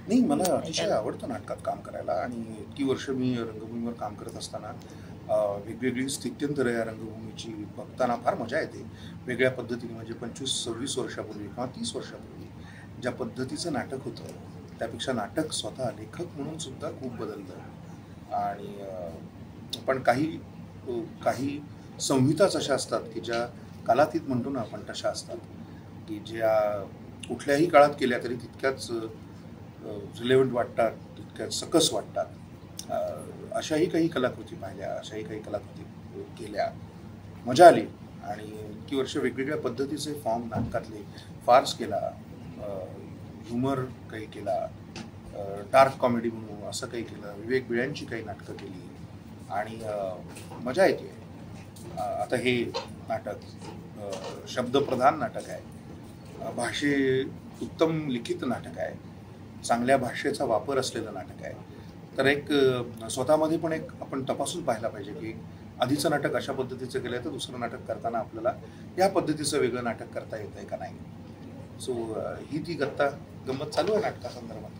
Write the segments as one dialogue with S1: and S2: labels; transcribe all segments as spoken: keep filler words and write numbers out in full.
S1: नाही, मला अतिशय आवडतं नाटकात काम करायला आणि इतकी वर्ष मी रंगभूमीवर काम करत असताना अ, वेगवेगळी स्थित्यंतरं या रंगभूमीची बघताना फार मजा येते. वेगळ्या पद्धतीने म्हणजे पंचवीस सव्वीस वर्षापूर्वी किंवा तीस वर्षापूर्वी ज्या पद्धतीचं नाटक होतं, त्यापेक्षा नाटक स्वतः लेखक म्हणून सुद्धा खूप बदललं. आणि अ, पण काही अ, काही संहिताच अशा असतात की ज्या कालातीत म्हणतो ना आपण तशा असतात, की ज्या कुठल्याही काळात केल्या तरी तितक्याच रिलेव्हंट वाटतात, तितक्याच सकस वाटतात. अ, अशाही काही कलाकृती पाहिल्या, अशाही काही कलाकृती केल्या, मजा आली. आणि इतकी वर्ष वेगवेगळ्या पद्धतीचे फॉर्म नाटकातले फार्स केला, ह्युमर काही केला, डार्क कॉमेडी म्हणून असं काही केलं, विवेक बिळ्यांची काही नाटकं केली आणि मजा येते. आता हे नाटक शब्दप्रधान नाटक आहे, भाषे उत्तम लिखित नाटक आहे, चांगल्या भाषेचा वापर असलेलं नाटक आहे. तर एक स्वतःमध्ये पण एक आपण तपासून पाहायला पाहिजे की आधीचं नाटक अशा पद्धतीचं केलं तर दुसरं नाटक करताना आपल्याला या पद्धतीचं वेगळं नाटक करता येतंय का नाही. सो ही ती गत्ता गंमत चालू आहे नाटकासंदर्भात.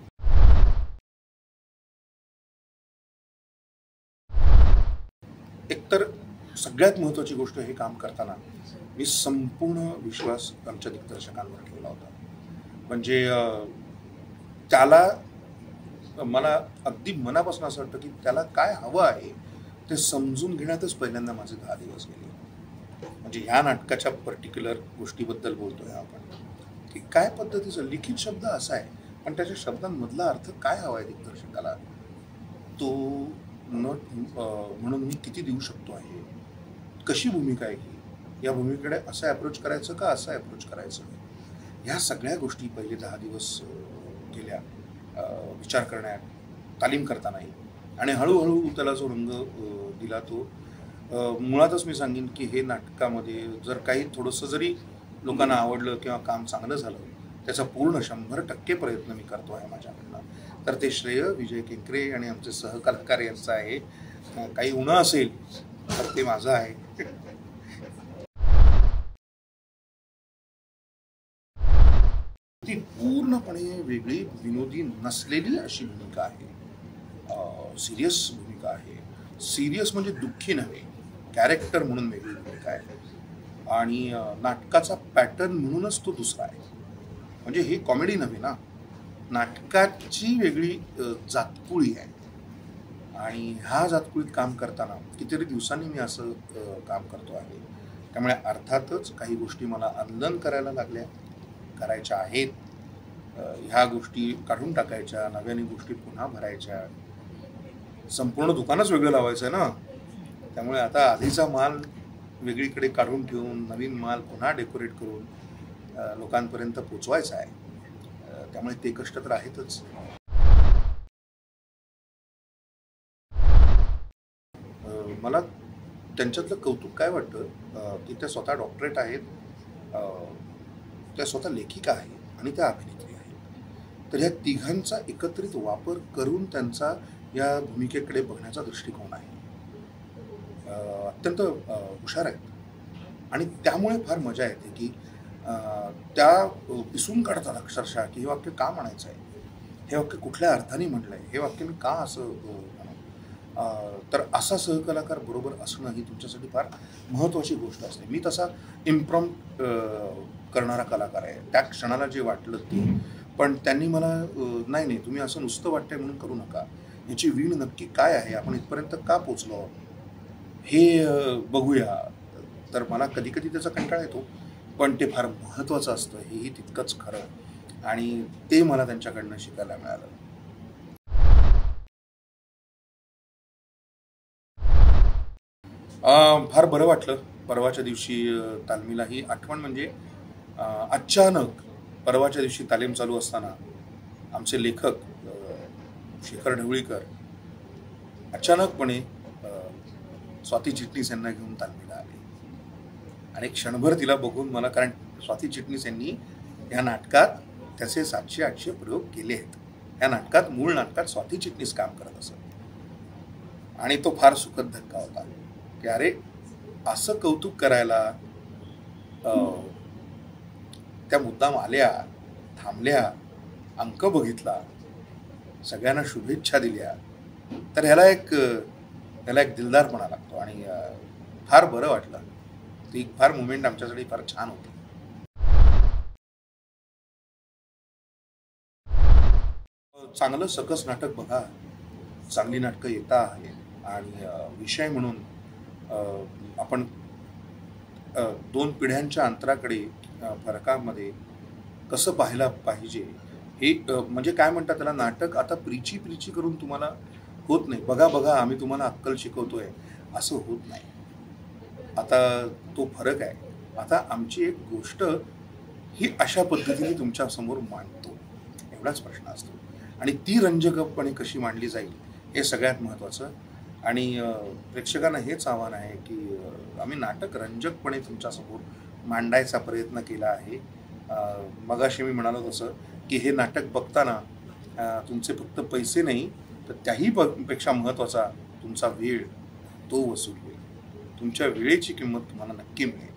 S1: एकतर सगळ्यात महत्त्वाची गोष्ट हे काम करताना मी संपूर्ण विश्वास आमच्या दिग्दर्शकांवर ठेवला होता. म्हणजे त्याला मला अगदी मनापासून असं वाटतं की त्याला काय हवं आहे ते समजून घेण्यातच पहिल्यांदा माझे दहा दिवस गेले. म्हणजे ह्या नाटकाच्या पर्टिक्युलर गोष्टीबद्दल बोलतोय आपण की काय पद्धतीचं लिखित शब्द असा आहे, पण त्याच्या शब्दांमधला अर्थ काय हवा आहे दिग्दर्शकाला, तो नट म्हणून मी किती देऊ शकतो आहे, कशी भूमिका आहे ही, या भूमिकेकडे असं अप्रोच करायचं का असं अप्रोच करायचं, ह्या सगळ्या गोष्टी पहिले दहा दिवस गेल्या विचार करण्यात, तालीम करतानाही. आणि हळूहळू त्याला जो रंग दिला तो मुळातच मी सांगेन की हे नाटकामध्ये जर काही थोडंसं जरी लोकांना आवडलं किंवा काम चांगलं झालं त्याचा पूर्ण शंभर टक्के प्रयत्न मी करतो आहे माझ्याकडनं. तर ते श्रेय विजय केंकरे आणि आमचे सहकलाकार यांचं आहे. काही उणं असेल तर ते माझं आहे. ती पूर्णपणे वेगळी विनोदी नसलेली अशी भूमिका आहे, सिरियस भूमिका आहे. सिरियस म्हणजे दुःखी नव्हे, कॅरेक्टर म्हणून वेगळी भूमिका आहे आणि नाटकाचा पॅटर्न म्हणूनच तो दुसरा आहे. म्हणजे ही कॉमेडी नव्हे ना, नाटकाची वेगळी जातकुळी आहे. आणि ह्या जातकुळीत काम करताना कितीतरी दिवसांनी मी असं काम करतो आहे. त्यामुळे अर्थातच काही गोष्टी मला अनलर्न करायला लागल्या, करायच्या आहेत. ह्या गोष्टी काढून टाकायच्या, नव्याने गोष्टी पुन्हा भरायच्या. संपूर्ण दुकानच वेगळं लावायचं आहे ना, त्यामुळे आता आधीचा माल वेगळीकडे काढून ठेवून नवीन माल पुन्हा डेकोरेट करून लोकांपर्यंत पोचवायचा आहे. त्यामुळे ते कष्ट तर आहेतच. मला त्यांच्यातलं कौतुक काय वाटतं की त्या स्वतः डॉक्टरेट आहेत, त्या स्वतः लेखिका आहेत आणि त्या अभिनेत्री आहेत. तर ह्या तिघांचा एकत्रित वापर करून त्यांचा या भूमिकेकडे बघण्याचा दृष्टिकोन आहे. अत्यंत हुशार आहेत आणि त्यामुळे फार मजा येते की त्या पिसून काढतात अक्षरशः की हे वाक्य का म्हणायचं आहे, हे वाक्य कुठल्या अर्थाने म्हटलं आहे, हे वाक्य मी का असं. तर असा सहकलाकार बरोबर असणं ही तुमच्यासाठी फार महत्त्वाची गोष्ट असते. मी तसा इम्प्रॉम्प्ट करणारा कलाकार आहे. त्या क्षणाला जे वाटलं ते, पण त्यांनी मला नाही नाही तुम्ही असं नुसतं वाटतंय म्हणून करू नका, याची वीण नक्की काय आहे, आपण इथपर्यंत का पोचलो हे बघूया. तर मला कधी कधी त्याचा कंटाळा येतो, पण ते फार महत्त्वाचं असतं हेही तितकंच खरं आणि ते मला त्यांच्याकडनं शिकायला मिळालं. फार बरं वाटलं. परवाच्या दिवशी तालमीला ही आठवण म्हणजे अचानक परवाच्या दिवशी तालीम चालू असताना आमचे लेखक शेखर ढवळीकर अचानकपणे स्वाती चिटणीस यांना घेऊन तालमीला आले आणि क्षणभर तिला बघून मला, कारण स्वाती चिटणीस यांनी या नाटकात त्याचे सातशे आठशे प्रयोग केले आहेत. या नाटकात मूळ नाटकात स्वाती चिटणीस काम करत असत आणि तो फार सुखद धक्का होता की अरे असं कौतुक करायला त्या मुद्दाम आल्या, थांबल्या, अंक बघितला सगळ्यांना शुभेच्छा दिल्या, तर ह्याला एक ह्याला एक दिलदारपणा लागतो आणि फार बरं वाटलं. ती एक फार मुवमेंट आमच्यासाठी फार छान होती. चांगलं सकस नाटक बघा, चांगली नाटकं येता आहेत आणि विषय म्हणून आपण दोन पिढ्यांच्या अंतराकडे फरकामध्ये कसं पाहायला पाहिजे हे म्हणजे काय म्हणतात त्याला, नाटक आता प्रीची प्रीची करून तुम्हाला होत नाही. बघा बघा आम्ही तुम्हाला अक्कल शिकवतोय असं होत नाही. आता तो फरक आहे. आता आमची एक गोष्ट ही अशा पद्धतीने तुमच्या समोर मांडतो, एवढाच प्रश्न असतो. आणि ती रंजकपणे कशी मांडली जाईल हे सगळ्यात महत्त्वाचं. आणि प्रेक्षकांना हेच आव्हान आहे की आम्ही नाटक रंजकपणे तुमच्यासमोर मांडायचा प्रयत्न केला आहे. मगाशी मी म्हणालो तसं की हे नाटक बघताना तुमचे फक्त पैसे नाही तर त्याही पेक्षा महत्त्वाचा तुमचा वेळ तो वसूल होईल. तुमच्या वेळेची किंमत तुम्हाला नक्की मिळेल.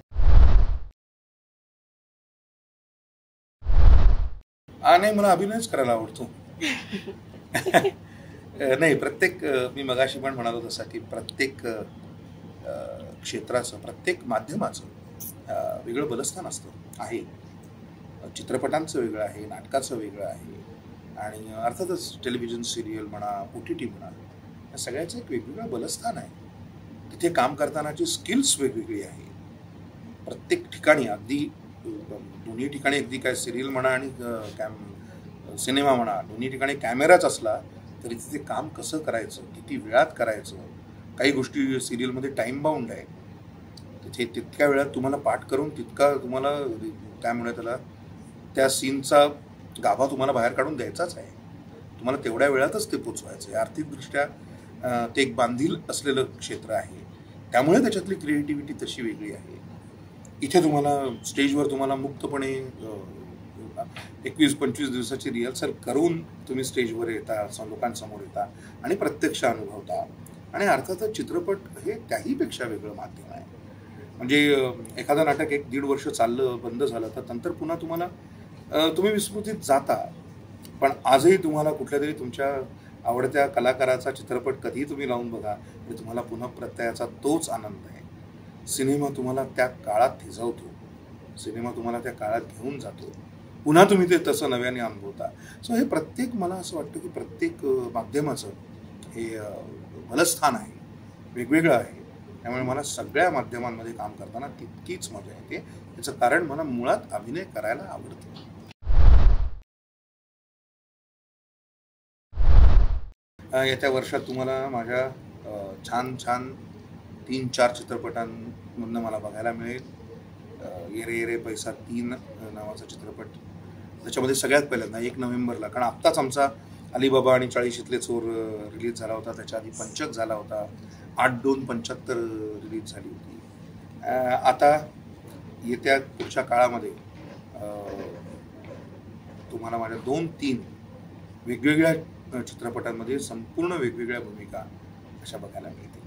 S1: नाही, मला अभिनयच करायला आवडतो. नाही, प्रत्येक मी मगाशी पण म्हणालो तसं की प्रत्येक क्षेत्राचं प्रत्येक माध्यमाचं वेगळं बलस्थान असतं आहे. चित्रपटांचं वेगळं आहे, नाटकाचं वेगळं आहे आणि अर्थातच टेलिव्हिजन सिरियल म्हणा, ओ टी टी म्हणा, या सगळ्याचं एक वेगवेगळं बलस्थान आहे. तिथे काम करतानाची स्किल्स वेगवेगळी आहे. प्रत्येक ठिकाणी अगदी दोन्ही ठिकाणी अगदी काय सिरियल म्हणा आणि कॅम सिनेमा म्हणा दोन्ही ठिकाणी कॅमेराच असला तरी तिथे काम कसं करायचं, किती वेळात करायचं. काही गोष्टी सिरियलमध्ये टाईम बाउंड आहे. तिथे तितक्या वेळात तुम्हाला पाठ करून तितका तुम्हाला काय म्हणूया त्याला त्या सीनचा गाभा तुम्हाला बाहेर काढून द्यायचाच आहे. तुम्हाला तेवढ्या वेळातच ते पोचवायचं आहे. आर्थिकदृष्ट्या ते एक बांधील असलेलं क्षेत्र आहे, त्यामुळे त्याच्यातली क्रिएटिव्हिटी तशी वेगळी आहे. इथे तुम्हाला स्टेजवर तुम्हाला मुक्तपणे एकवीस पंचवीस दिवसाची रिहर्सल करून तुम्ही स्टेजवर येता, लोकांसमोर येता आणि प्रत्यक्ष अनुभवता. आणि अर्थातच चित्रपट हे त्याहीपेक्षा वेगळं माध्यम आहे. म्हणजे एखादं नाटक एक दीड वर्ष चाललं, बंद झालं, तर नंतर पुन्हा तुम्हाला तुम्ही विस्मृतीत जाता. पण आजही तुम्हाला कुठल्या तरी तुमच्या आवडत्या कलाकाराचा चित्रपट कधीही तुम्ही लावून बघा तरी तुम्हाला पुन्हा प्रत्ययाचा तोच आनंद आहे. सिनेमा तुम्हाला त्या काळात थिजवतो, सिनेमा तुम्हाला त्या काळात घेऊन जातो, पुन्हा तुम्ही ते तसं नव्याने अनुभवता. सो हे प्रत्येक, मला असं वाटतं की प्रत्येक माध्यमाचं हे बलस्थान आहे, वेगवेगळं आहे. त्यामुळे मला सगळ्या माध्यमांमध्ये काम करताना तितकीच मजा येते. याचं कारण मला मुळात अभिनय करायला आवडतं. येत्या वर्षात तुम्हाला माझ्या छान छान तीन चार चित्रपटांमधनं मला बघायला मिळेल. येरे येरे पैसा तीन नावाचा चित्रपट, त्याच्यामध्ये सगळ्यात पहिल्यांदा एक नोव्हेंबरला, कारण आत्ताच आमचा अलीबाबा आणि चाळीशीतले चोर रिलीज झाला होता, त्याच्या आधी पंचक झाला होता, आठ दोन पंच्याहत्तर रिलीज झाली होती. आता येत्या पुढच्या काळामध्ये तुम्हाला माझ्या दोन तीन वेगवेगळ्या चित्रपटांमध्ये संपूर्ण वेगवेगळ्या भूमिका अशा बघायला मिळतील.